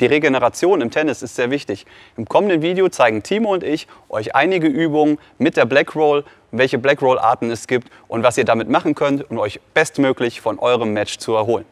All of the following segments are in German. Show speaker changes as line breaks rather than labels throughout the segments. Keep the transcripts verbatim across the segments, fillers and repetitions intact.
Die Regeneration im Tennis ist sehr wichtig. Im kommenden Video zeigen Timo und ich euch einige Übungen mit der Black Roll, welche Black Roll Arten es gibt und was ihr damit machen könnt, um euch bestmöglich von eurem Match zu erholen.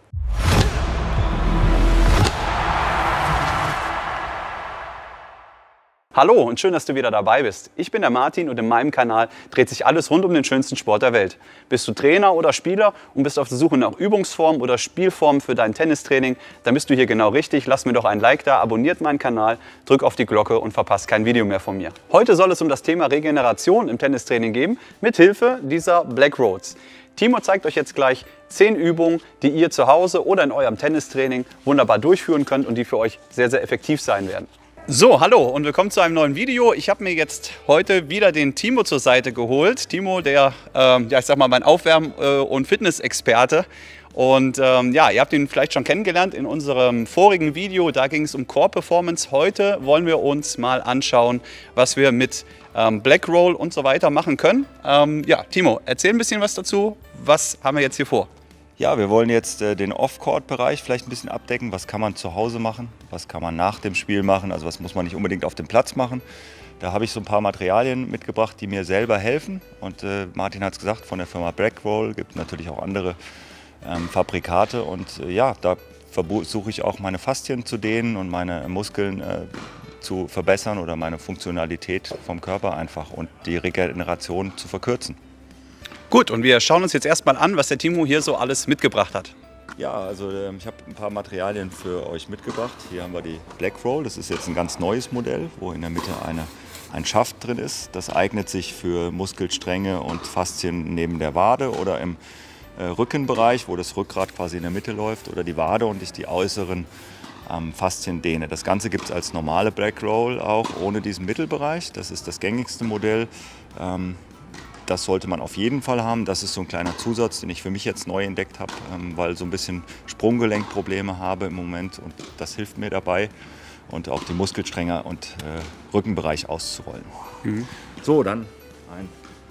Hallo und schön, dass du wieder dabei bist. Ich bin der Martin und in meinem Kanal dreht sich alles rund um den schönsten Sport der Welt. Bist du Trainer oder Spieler und bist auf der Suche nach Übungsformen oder Spielformen für dein Tennistraining, dann bist du hier genau richtig. Lass mir doch ein Like da, abonniert meinen Kanal, drück auf die Glocke und verpasst kein Video mehr von mir. Heute soll es um das Thema Regeneration im Tennistraining gehen, mit Hilfe dieser Black Rolls. Timo zeigt euch jetzt gleich zehn Übungen, die ihr zu Hause oder in eurem Tennistraining wunderbar durchführen könnt und die für euch sehr, sehr effektiv sein werden. So, hallo und willkommen zu einem neuen Video. Ich habe mir jetzt heute wieder den Timo zur Seite geholt. Timo, der, ähm, ja, ich sag mal, mein Aufwärm- äh, und Fitnessexperte. Und ähm, ja, ihr habt ihn vielleicht schon kennengelernt in unserem vorigen Video. Da ging es um Core Performance. Heute wollen wir uns mal anschauen, was wir mit ähm, Black Roll und so weiter machen können. Ähm, ja, Timo, erzähl ein bisschen was dazu. Was haben wir jetzt hier vor?
Ja, wir wollen jetzt äh, den Off-Court-Bereich vielleicht ein bisschen abdecken. Was kann man zu Hause machen? Was kann man nach dem Spiel machen? Also was muss man nicht unbedingt auf dem Platz machen? Da habe ich so ein paar Materialien mitgebracht, die mir selber helfen. Und äh, Martin hat es gesagt, von der Firma Black Roll gibt es natürlich auch andere ähm, Fabrikate. Und äh, ja, da versuche ich auch meine Faszien zu dehnen und meine Muskeln äh, zu verbessern oder meine Funktionalität vom Körper einfach und die Regeneration zu verkürzen.
Gut, und wir schauen uns jetzt erstmal an, was der Timo hier so alles mitgebracht hat.
Ja, also ähm, ich habe ein paar Materialien für euch mitgebracht. Hier haben wir die Black Roll. Das ist jetzt ein ganz neues Modell, wo in der Mitte eine, ein Schaft drin ist. Das eignet sich für Muskelstränge und Faszien neben der Wade oder im äh, Rückenbereich, wo das Rückgrat quasi in der Mitte läuft, oder die Wade und ich die äußeren ähm, Faszien dehne. Das Ganze gibt es als normale Black Roll auch ohne diesen Mittelbereich. Das ist das gängigste Modell. Ähm, Das sollte man auf jeden Fall haben. Das ist so ein kleiner Zusatz, den ich für mich jetzt neu entdeckt habe, weil so ein bisschen Sprunggelenkprobleme habe im Moment. Und das hilft mir dabei und auch die Muskelstränge und äh, Rückenbereich auszurollen. Mhm. So, dann ein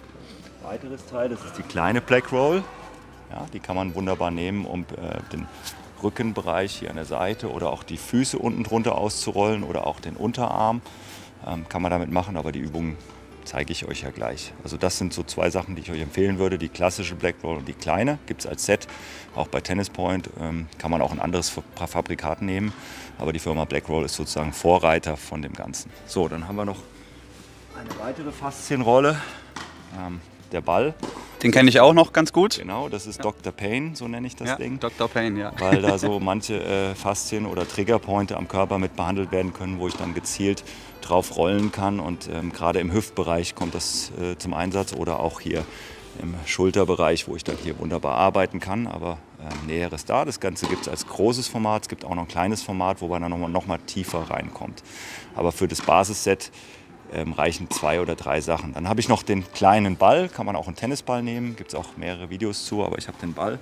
weiteres Teil, das ist die kleine Black Roll. Ja, die kann man wunderbar nehmen, um äh, den Rückenbereich hier an der Seite oder auch die Füße unten drunter auszurollen oder auch den Unterarm. Ähm, kann man damit machen, aber die Übungen zeige ich euch ja gleich. Also das sind so zwei Sachen, die ich euch empfehlen würde. Die klassische Black Roll und die kleine gibt es als Set. Auch bei Tennis Point ähm, kann man auch ein anderes Fabrikat nehmen. Aber die Firma Black Roll ist sozusagen Vorreiter von dem Ganzen. So, dann haben wir noch eine weitere Faszienrolle. Ähm, der Ball.
Den kenne ich auch noch ganz gut.
Genau, das ist ja. Doktor Pain, so nenne ich das
ja,
Ding.
Doktor Pain, ja.
Weil da so manche äh, Faszien oder Triggerpointe am Körper mit behandelt werden können, wo ich dann gezielt drauf rollen kann. Und ähm, gerade im Hüftbereich kommt das äh, zum Einsatz oder auch hier im Schulterbereich, wo ich dann hier wunderbar arbeiten kann. Aber ähm, Näheres da. Das Ganze gibt es als großes Format. Es gibt auch noch ein kleines Format, wo man dann noch mal, noch mal tiefer reinkommt. Aber für das Basisset Ähm, reichen zwei oder drei Sachen. Dann habe ich noch den kleinen Ball, kann man auch einen Tennisball nehmen, gibt es auch mehrere Videos zu, aber ich habe den Ball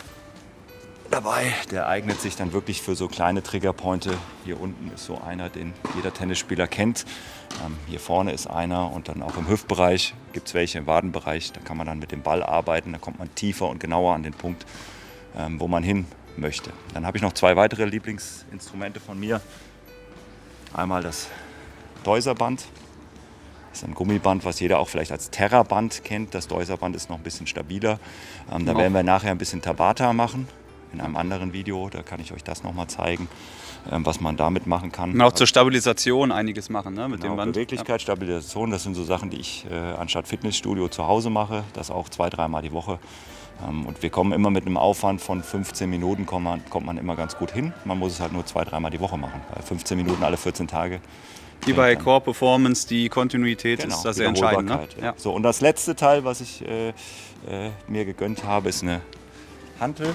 dabei. Der eignet sich dann wirklich für so kleine Triggerpointe. Hier unten ist so einer, den jeder Tennisspieler kennt. Ähm, hier vorne ist einer und dann auch im Hüftbereich gibt es welche, im Wadenbereich. Da kann man dann mit dem Ball arbeiten, da kommt man tiefer und genauer an den Punkt, ähm, wo man hin möchte. Dann habe ich noch zwei weitere Lieblingsinstrumente von mir. Einmal das Deuserband. Das ist ein Gummiband, was jeder auch vielleicht als Terra-Band kennt. Das Deuserband ist noch ein bisschen stabiler. Ähm, da werden wir nachher ein bisschen Tabata machen, in einem anderen Video. Da kann ich euch das nochmal zeigen, ähm, was man damit machen kann.
Und auch zur Stabilisation einiges machen, ne, mit
genau,
dem Band.
Beweglichkeit, ja. Stabilisation, das sind so Sachen, die ich äh, anstatt Fitnessstudio zu Hause mache. Das auch zwei, dreimal die Woche. Ähm, und wir kommen immer mit einem Aufwand von fünfzehn Minuten, kommt man, kommt man immer ganz gut hin. Man muss es halt nur zwei, dreimal die Woche machen. Weil fünfzehn Minuten alle vierzehn Tage.
Wie bei Core Performance, die Kontinuität genau, ist da sehr entscheidend. Ne?
Ja. Ja. So, und das letzte Teil, was ich äh, äh, mir gegönnt habe, ist eine Hantel,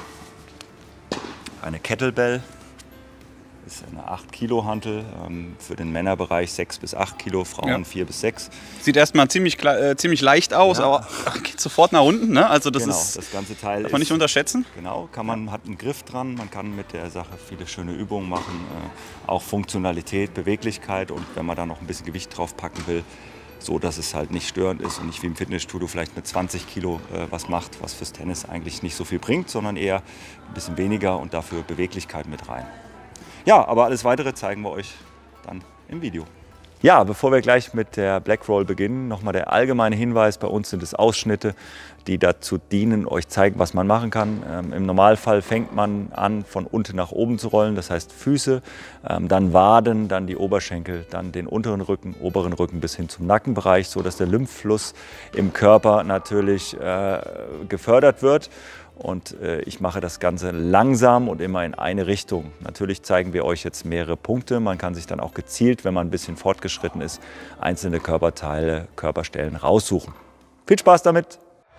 eine Kettlebell. Das ist eine acht Kilo Hantel, ähm, für den Männerbereich sechs bis acht Kilo, Frauen ja. vier bis sechs.
Sieht erstmal ziemlich, äh, ziemlich leicht aus, ja. aber geht sofort nach unten. Ne? Also das
genau,
ist,
das ganze Teil
darf man
ist,
nicht unterschätzen.
Genau, kann man, hat einen Griff dran, man kann mit der Sache viele schöne Übungen machen, äh, auch Funktionalität, Beweglichkeit und wenn man da noch ein bisschen Gewicht drauf packen will, so dass es halt nicht störend ist und nicht wie im Fitnessstudio vielleicht mit zwanzig Kilo äh, was macht, was fürs Tennis eigentlich nicht so viel bringt, sondern eher ein bisschen weniger und dafür Beweglichkeit mit rein. Ja, aber alles Weitere zeigen wir euch dann im Video. Ja, bevor wir gleich mit der Black Roll beginnen, nochmal der allgemeine Hinweis. Bei uns sind es Ausschnitte, die dazu dienen, euch zeigen, was man machen kann. Ähm, Im Normalfall fängt man an, von unten nach oben zu rollen. Das heißt Füße, ähm, dann Waden, dann die Oberschenkel, dann den unteren Rücken, oberen Rücken bis hin zum Nackenbereich, so dass der Lymphfluss im Körper natürlich äh, gefördert wird. Und äh, ich mache das Ganze langsam und immer in eine Richtung. Natürlich zeigen wir euch jetzt mehrere Punkte. Man kann sich dann auch gezielt, wenn man ein bisschen fortgeschritten ist, einzelne Körperteile, Körperstellen raussuchen. Viel Spaß damit!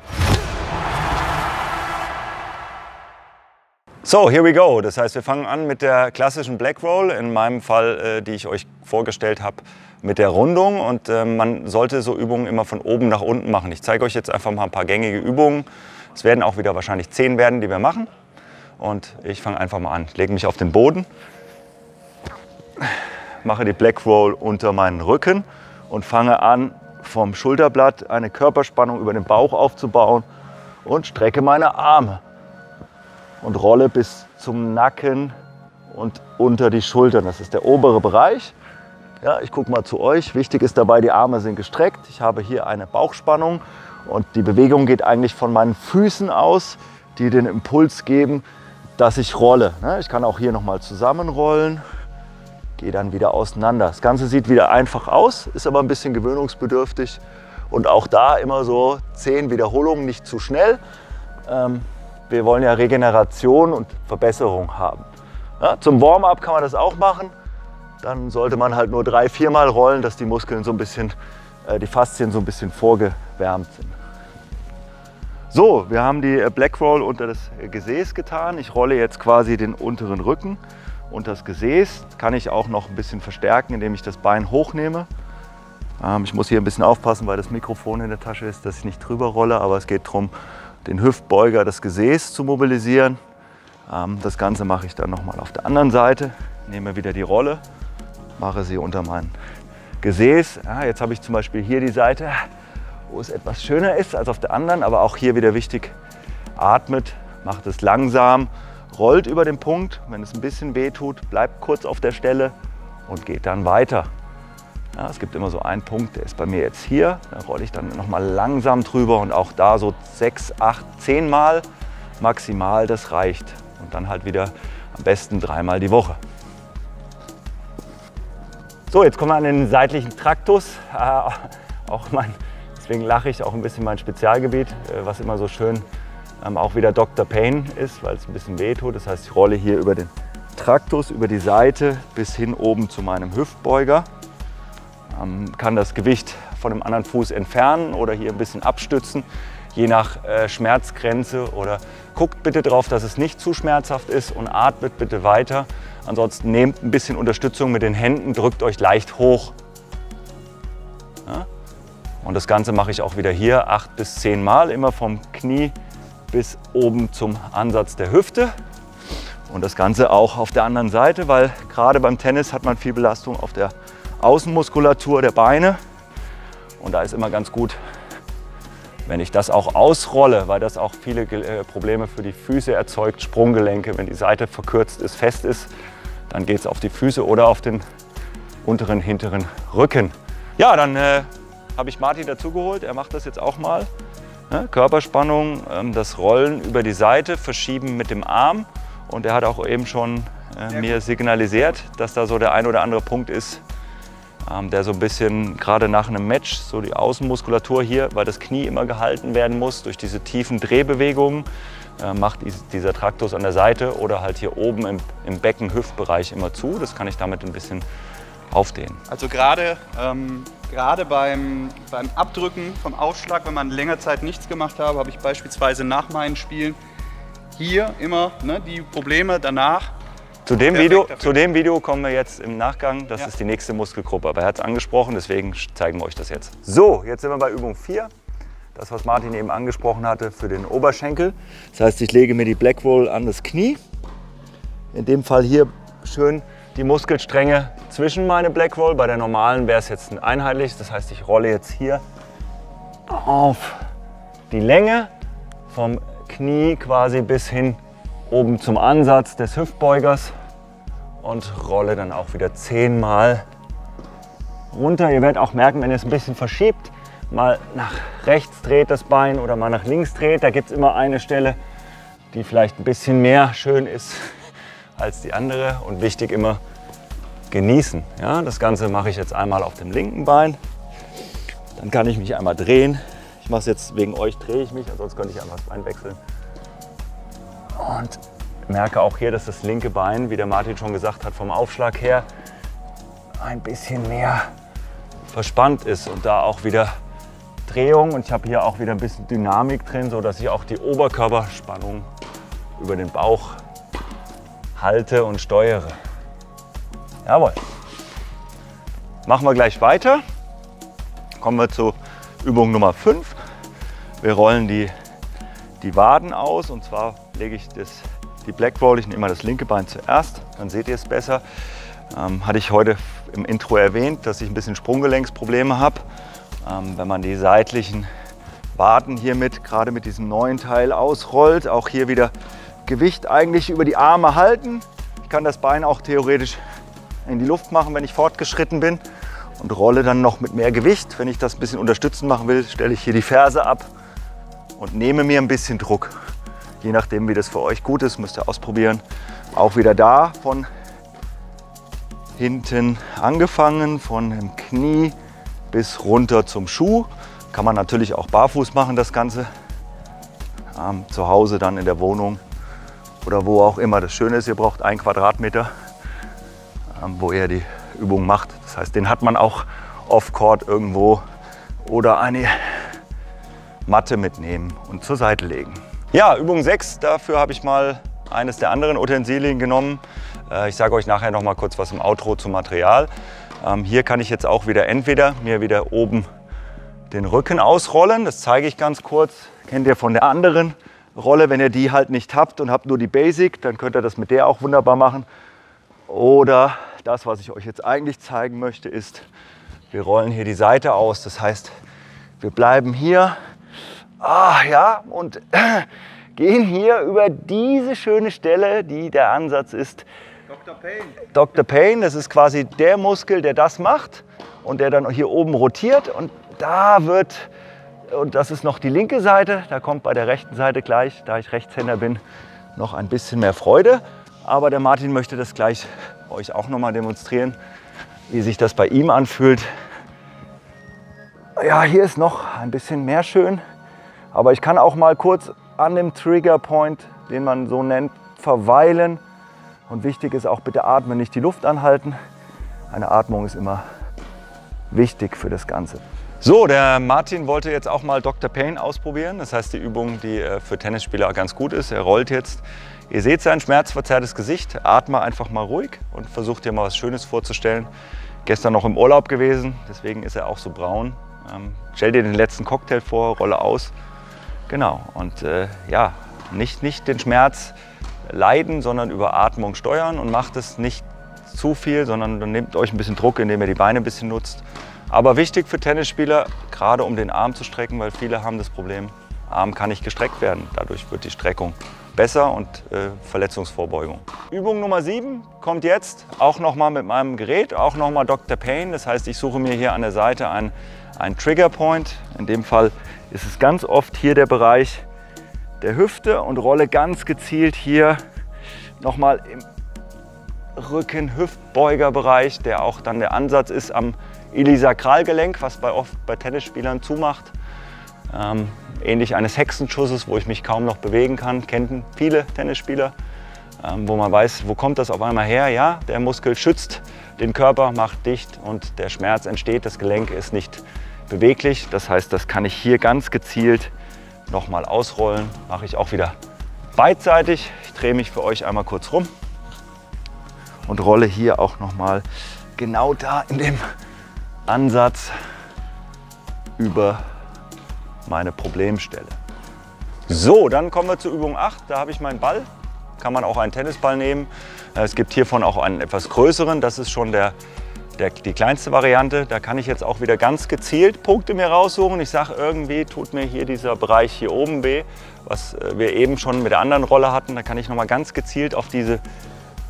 So, here we go. Das heißt, wir fangen an mit der klassischen Black Roll, in meinem Fall, äh, die ich euch vorgestellt habe, mit der Rundung. Und äh, man sollte so Übungen immer von oben nach unten machen. Ich zeige euch jetzt einfach mal ein paar gängige Übungen. Es werden auch wieder wahrscheinlich zehn werden, die wir machen. Und ich fange einfach mal an. Ich lege mich auf den Boden, mache die Black Roll unter meinen Rücken und fange an, vom Schulterblatt eine Körperspannung über den Bauch aufzubauen und strecke meine Arme und rolle bis zum Nacken und unter die Schultern. Das ist der obere Bereich. Ja, ich gucke mal zu euch. Wichtig ist dabei, die Arme sind gestreckt. Ich habe hier eine Bauchspannung. Und die Bewegung geht eigentlich von meinen Füßen aus, die den Impuls geben, dass ich rolle. Ich kann auch hier nochmal zusammenrollen, gehe dann wieder auseinander. Das Ganze sieht wieder einfach aus, ist aber ein bisschen gewöhnungsbedürftig. Und auch da immer so zehn Wiederholungen, nicht zu schnell. Wir wollen ja Regeneration und Verbesserung haben. Zum Warm-up kann man das auch machen. Dann sollte man halt nur drei, viermal rollen, dass die Muskeln so ein bisschen, die Faszien so ein bisschen vorgewärmt sind. So, wir haben die Black Roll unter das Gesäß getan. Ich rolle jetzt quasi den unteren Rücken unter das Gesäß. Das kann ich auch noch ein bisschen verstärken, indem ich das Bein hochnehme. Ähm, ich muss hier ein bisschen aufpassen, weil das Mikrofon in der Tasche ist, dass ich nicht drüber rolle. Aber es geht darum, den Hüftbeuger, das Gesäß zu mobilisieren. Ähm, das Ganze mache ich dann nochmal auf der anderen Seite. Nehme wieder die Rolle, mache sie unter mein Gesäß. Ja, jetzt habe ich zum Beispiel hier die Seite, wo es etwas schöner ist als auf der anderen, aber auch hier wieder wichtig, atmet, macht es langsam, rollt über den Punkt, wenn es ein bisschen weh tut, bleibt kurz auf der Stelle und geht dann weiter. Ja, es gibt immer so einen Punkt, der ist bei mir jetzt hier, da rolle ich dann nochmal langsam drüber und auch da so sechs, acht, zehn Mal maximal, das reicht. Und dann halt wieder am besten dreimal die Woche. So, jetzt kommen wir an den seitlichen Traktus, äh, auch mein Deswegen lache ich auch ein bisschen mein Spezialgebiet, was immer so schön ähm, auch wieder Doktor Pain ist, weil es ein bisschen weh tut. Das heißt, ich rolle hier über den Traktus, über die Seite bis hin oben zu meinem Hüftbeuger. Ähm, kann das Gewicht von dem anderen Fuß entfernen oder hier ein bisschen abstützen, je nach äh, Schmerzgrenze. Oder guckt bitte darauf, dass es nicht zu schmerzhaft ist und atmet bitte weiter. Ansonsten nehmt ein bisschen Unterstützung mit den Händen, drückt euch leicht hoch. Ja? Und das Ganze mache ich auch wieder hier acht bis zehn Mal, immer vom Knie bis oben zum Ansatz der Hüfte. Und das Ganze auch auf der anderen Seite, weil gerade beim Tennis hat man viel Belastung auf der Außenmuskulatur der Beine. Und da ist immer ganz gut, wenn ich das auch ausrolle, weil das auch viele Probleme für die Füße erzeugt, Sprunggelenke. Wenn die Seite verkürzt ist, fest ist, dann geht es auf die Füße oder auf den unteren, hinteren Rücken. Ja, dann äh, habe ich Martin dazugeholt, er macht das jetzt auch mal. Ne? Körperspannung, ähm, das Rollen über die Seite, verschieben mit dem Arm. Und er hat auch eben schon äh, mir signalisiert, dass da so der ein oder andere Punkt ist, ähm, der so ein bisschen, gerade nach einem Match, so die Außenmuskulatur hier, weil das Knie immer gehalten werden muss durch diese tiefen Drehbewegungen, äh, macht dieser Traktus an der Seite oder halt hier oben im, im Becken-Hüftbereich immer zu. Das kann ich damit ein bisschen aufdehnen.
Also gerade ähm, gerade beim, beim Abdrücken vom Aufschlag, wenn man länger Zeit nichts gemacht hat, habe ich beispielsweise nach meinen Spielen hier immer ne, die Probleme danach.
Zu dem, Video, zu dem Video kommen wir jetzt im Nachgang. Das ja. ist die nächste Muskelgruppe. Aber er hat es angesprochen, deswegen zeigen wir euch das jetzt. So, jetzt sind wir bei Übung vier. Das, was Martin eben angesprochen hatte für den Oberschenkel. Das heißt, ich lege mir die Black Roll an das Knie. In dem Fall hier schön die Muskelstränge zwischen meine Black Roll. Bei der normalen wäre es jetzt einheitlich. Das heißt, ich rolle jetzt hier auf die Länge vom Knie quasi bis hin oben zum Ansatz des Hüftbeugers
und rolle dann auch wieder zehnmal runter. Ihr werdet auch merken, wenn ihr es ein bisschen verschiebt, mal nach rechts dreht das Bein oder mal nach links dreht, da gibt es immer eine Stelle, die vielleicht ein bisschen mehr schön ist als die andere. Und wichtig immer genießen. Ja, das Ganze mache ich jetzt einmal auf dem linken Bein. Dann kann ich mich einmal drehen. Ich mache es jetzt wegen euch, drehe ich mich, ansonsten könnte ich einfach das Bein wechseln. Und merke auch hier, dass das linke Bein, wie der Martin schon gesagt hat, vom Aufschlag her ein bisschen mehr verspannt ist und da auch wieder Drehung. Und ich habe hier auch wieder ein bisschen Dynamik drin, sodass ich auch die Oberkörperspannung über den Bauch halte und steuere. Jawohl. Machen wir gleich weiter. Kommen wir zu Übung Nummer fünf. Wir rollen die, die Waden aus, und zwar lege ich das, die Black Roll, ich nehme mal das linke Bein zuerst, dann seht ihr es besser. Ähm, hatte ich heute im Intro erwähnt, dass ich ein bisschen Sprunggelenksprobleme habe. Ähm, wenn man die seitlichen Waden hiermit, gerade mit diesem neuen Teil ausrollt, auch hier wieder Gewicht eigentlich über die Arme halten. Ich kann das Bein auch theoretisch in die Luft machen, wenn ich fortgeschritten bin, und rolle dann noch mit mehr Gewicht. Wenn ich das ein bisschen unterstützend machen will, stelle ich hier die Ferse ab und nehme mir ein bisschen Druck. Je nachdem, wie das für euch gut ist, müsst ihr ausprobieren. Auch wieder da von hinten angefangen, von dem Knie bis runter zum Schuh. Kann man natürlich auch barfuß machen, das Ganze. Ähm, zu Hause dann in der Wohnung oder wo auch immer. Das Schöne ist, ihr braucht einen Quadratmeter, ähm, wo ihr die Übung macht. Das heißt, den hat man auch off-court irgendwo, oder eine Matte mitnehmen und zur Seite legen. Ja, Übung sechs, dafür habe ich mal eines der anderen Utensilien genommen. Äh, ich sage euch nachher noch mal kurz was im Outro zum Material. Ähm, hier kann ich jetzt auch wieder entweder mir wieder oben den Rücken ausrollen. Das zeige ich ganz kurz. Kennt ihr von der anderen Rolle, wenn ihr die halt nicht habt und habt nur die Basic, dann könnt ihr das mit der auch wunderbar machen. Oder das, was ich euch jetzt eigentlich zeigen möchte, ist, wir rollen hier die Seite aus. Das heißt, wir bleiben hier, ah, ja, und äh, gehen hier über diese schöne Stelle, die der Ansatz ist.
Doktor Payne.
Doktor Payne, das ist quasi der Muskel, der das macht und der dann hier oben rotiert. Und da wird, und das ist noch die linke Seite, da kommt bei der rechten Seite gleich, da ich Rechtshänder bin, noch ein bisschen mehr Freude. Aber der Martin möchte das gleich euch auch noch mal demonstrieren, wie sich das bei ihm anfühlt. Ja, hier ist noch ein bisschen mehr schön, aber ich kann auch mal kurz an dem Trigger Point, den man so nennt, verweilen. Und wichtig ist auch, bitte atmen, nicht die Luft anhalten. Eine Atmung ist immer wichtig für das Ganze. So, der Martin wollte jetzt auch mal Doktor Payne ausprobieren. Das heißt, die Übung, die für Tennisspieler ganz gut ist. Er rollt jetzt. Ihr seht sein schmerzverzerrtes Gesicht. Atme einfach mal ruhig und versucht dir mal was Schönes vorzustellen. Gestern noch im Urlaub gewesen, deswegen ist er auch so braun. Ähm, stell dir den letzten Cocktail vor, rolle aus. Genau, und äh, ja, nicht, nicht den Schmerz leiden, sondern über Atmung steuern, und macht es nicht zu viel, sondern dann nehmt euch ein bisschen Druck, indem ihr die Beine ein bisschen nutzt. Aber wichtig für Tennisspieler, gerade um den Arm zu strecken, weil viele haben das Problem, Arm kann nicht gestreckt werden. Dadurch wird die Streckung besser und äh, Verletzungsvorbeugung. Übung Nummer sieben kommt jetzt, auch nochmal mit meinem Gerät, auch nochmal Doktor Payne. Das heißt, ich suche mir hier an der Seite einen, einen Trigger Point. In dem Fall ist es ganz oft hier der Bereich der Hüfte, und rolle ganz gezielt hier nochmal im Rücken-Hüftbeugerbereich, der auch dann der Ansatz ist am Ilisakralgelenk, was bei oft bei Tennisspielern zumacht. Ähm, ähnlich eines Hexenschusses, wo ich mich kaum noch bewegen kann, kennen viele Tennisspieler, ähm, wo man weiß, wo kommt das auf einmal her? Ja, der Muskel schützt den Körper, macht dicht und der Schmerz entsteht, das Gelenk ist nicht beweglich. Das heißt, das kann ich hier ganz gezielt nochmal ausrollen. Mache ich auch wieder beidseitig. Ich drehe mich für euch einmal kurz rum und rolle hier auch nochmal genau da in dem Ansatz über meine Problemstelle. So, dann kommen wir zur Übung acht. Da habe ich meinen Ball. Kann man auch einen Tennisball nehmen. Es gibt hiervon auch einen etwas größeren. Das ist schon der, der, die kleinste Variante. Da kann ich jetzt auch wieder ganz gezielt Punkte mir raussuchen. Ich sage, irgendwie tut mir hier dieser Bereich hier oben weh, was wir eben schon mit der anderen Rolle hatten. Da kann ich noch mal ganz gezielt auf diese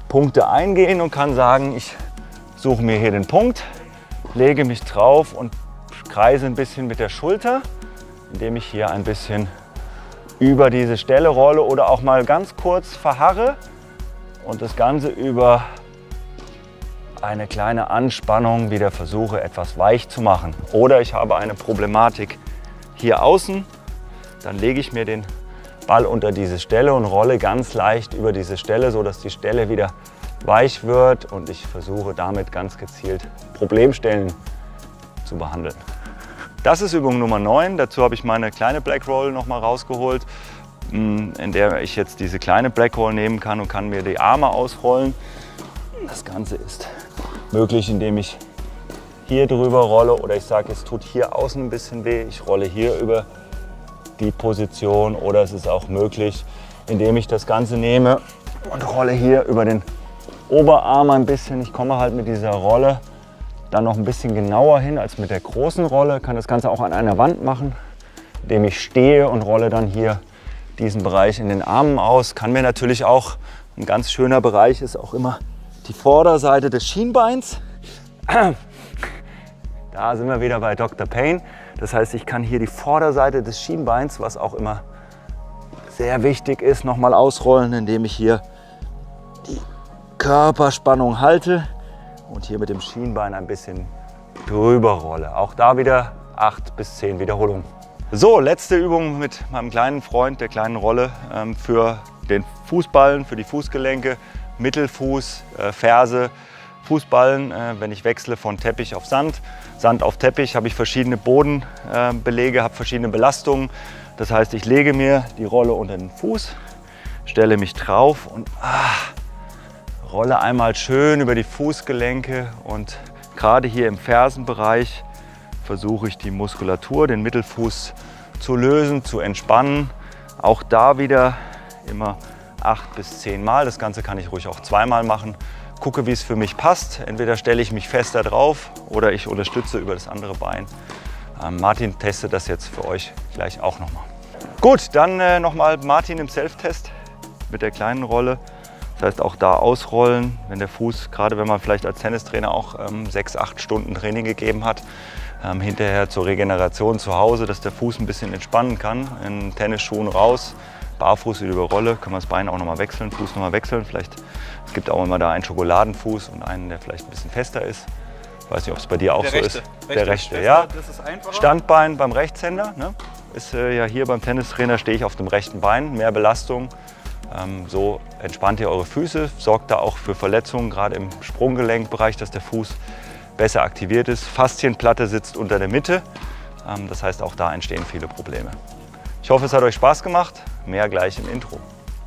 Punkte eingehen und kann sagen, ich suche mir hier den Punkt, lege mich drauf und kreise ein bisschen mit der Schulter, indem ich hier ein bisschen über diese Stelle rolle oder auch mal ganz kurz verharre und das Ganze über eine kleine Anspannung wieder versuche, etwas weich zu machen. Oder ich habe eine Problematik hier außen, dann lege ich mir den Ball unter diese Stelle und rolle ganz leicht über diese Stelle, sodass die Stelle wieder weich wird und ich versuche damit ganz gezielt Problemstellen zu behandeln. Das ist Übung Nummer neun. Dazu habe ich meine kleine Black Roll noch mal rausgeholt, in der ich jetzt diese kleine Black Roll nehmen kann und kann mir die Arme ausrollen. Das Ganze ist möglich, indem ich hier drüber rolle oder ich sage, es tut hier außen ein bisschen weh. Ich rolle hier über die Position oder es ist auch möglich, indem ich das Ganze nehme und rolle hier über den Oberarm ein bisschen. Ich komme halt mit dieser Rolle dann noch ein bisschen genauer hin als mit der großen Rolle. Kann das Ganze auch an einer Wand machen, indem ich stehe und rolle dann hier diesen Bereich in den Armen aus. Kann mir natürlich auch, ein ganz schöner Bereich ist auch immer die Vorderseite des Schienbeins. Da sind wir wieder bei Doktor Payne. Das heißt, ich kann hier die Vorderseite des Schienbeins, was auch immer sehr wichtig ist, noch mal ausrollen, indem ich hier die Körperspannung halte und hier mit dem Schienbein ein bisschen drüber rolle. Auch da wieder acht bis zehn Wiederholungen. So, letzte Übung mit meinem kleinen Freund, der kleinen Rolle, ähm, für den Fußballen, für die Fußgelenke, Mittelfuß, äh, Ferse, Fußballen, äh, wenn ich wechsle von Teppich auf Sand. Sand auf Teppich habe ich verschiedene Bodenbelege, äh, habe verschiedene Belastungen. Das heißt, ich lege mir die Rolle unter den Fuß, stelle mich drauf und ah, rolle einmal schön über die Fußgelenke und gerade hier im Fersenbereich versuche ich die Muskulatur, den Mittelfuß zu lösen, zu entspannen. Auch da wieder immer acht bis zehn Mal. Das Ganze kann ich ruhig auch zweimal machen. Gucke, wie es für mich passt. Entweder stelle ich mich fester drauf oder ich unterstütze über das andere Bein. Ähm, Martin testet das jetzt für euch gleich auch nochmal. Gut, dann äh, nochmal Martin im Self-Test mit der kleinen Rolle. Das heißt, auch da ausrollen, wenn der Fuß, gerade wenn man vielleicht als Tennistrainer auch ähm, sechs, acht Stunden Training gegeben hat, ähm, hinterher zur Regeneration zu Hause, dass der Fuß ein bisschen entspannen kann, in Tennisschuhen raus, barfuß über Rolle, können wir das Bein auch nochmal wechseln, Fuß nochmal wechseln. Vielleicht, es gibt auch immer da einen Schokoladenfuß und einen, der vielleicht ein bisschen fester ist. Ich weiß nicht, ob es bei dir auch
der
so
rechte.
ist.
Rechte,
der rechte,
fester,
ja.
Das ist einfacher.
Standbein beim Rechtshänder, ne? Ist äh, ja hier beim Tennistrainer, stehe ich auf dem rechten Bein, mehr Belastung. Ähm, so entspannt ihr eure Füße, sorgt da auch für Verletzungen, gerade im Sprunggelenkbereich, dass der Fuß besser aktiviert ist. Faszienplatte sitzt unter der Mitte, ähm, das heißt, auch da entstehen viele Probleme. Ich hoffe, es hat euch Spaß gemacht. Mehr gleich im Intro.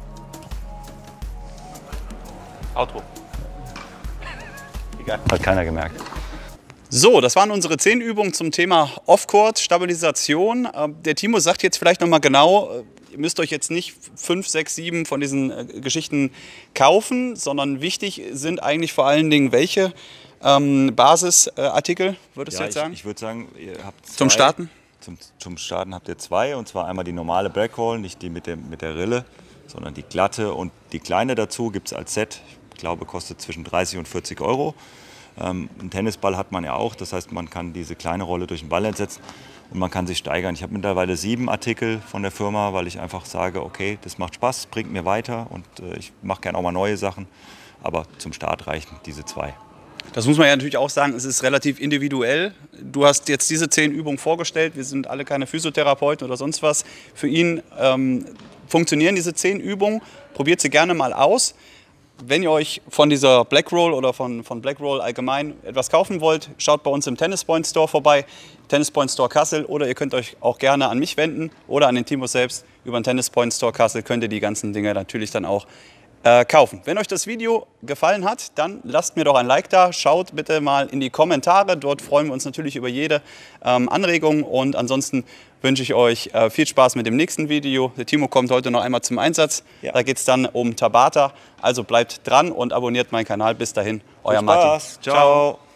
Outro. Egal.
Hat keiner gemerkt.
So, das waren unsere zehn Übungen zum Thema Off-Court, Stabilisation. Der Timo sagt jetzt vielleicht noch mal genau, ihr müsst euch jetzt nicht fünf, sechs, sieben von diesen Geschichten kaufen, sondern wichtig sind eigentlich vor allen Dingen welche ähm, Basisartikel, würdest
ja,
du jetzt sagen?
Ich, ich würde sagen, ihr habt zwei.
Zum Starten?
Zum, zum Starten habt ihr zwei, und zwar einmal die normale Blackroll, nicht die mit, dem, mit der Rille, sondern die glatte und die kleine dazu gibt es als Set. Ich glaube, kostet zwischen dreißig und vierzig Euro. Ähm, einen Tennisball hat man ja auch, das heißt, man kann diese kleine Rolle durch den Ball entsetzen und man kann sich steigern. Ich habe mittlerweile sieben Artikel von der Firma, weil ich einfach sage, okay, das macht Spaß, bringt mir weiter und äh, ich mache gerne auch mal neue Sachen, aber zum Start reichen diese zwei.
Das muss man ja natürlich auch sagen, es ist relativ individuell. Du hast jetzt diese zehn Übungen vorgestellt, wir sind alle keine Physiotherapeuten oder sonst was. Für ihn ähm, funktionieren diese zehn Übungen, probiert sie gerne mal aus. Wenn ihr euch von dieser Blackroll oder von, von Blackroll allgemein etwas kaufen wollt, schaut bei uns im Tennis Point Store vorbei, Tennis Point Store Kassel, oder ihr könnt euch auch gerne an mich wenden oder an den Timo selbst. Über den Tennis Point Store Kassel könnt ihr die ganzen Dinge natürlich dann auch äh, kaufen. Wenn euch das Video gefallen hat, dann lasst mir doch ein Like da, schaut bitte mal in die Kommentare, dort freuen wir uns natürlich über jede ähm, Anregung, und ansonsten wünsche ich euch äh, viel Spaß mit dem nächsten Video. Der Timo kommt heute noch einmal zum Einsatz. Ja. Da geht es dann um Tabata. Also bleibt dran und abonniert meinen Kanal. Bis dahin, euer Martin.
Ciao. Ciao.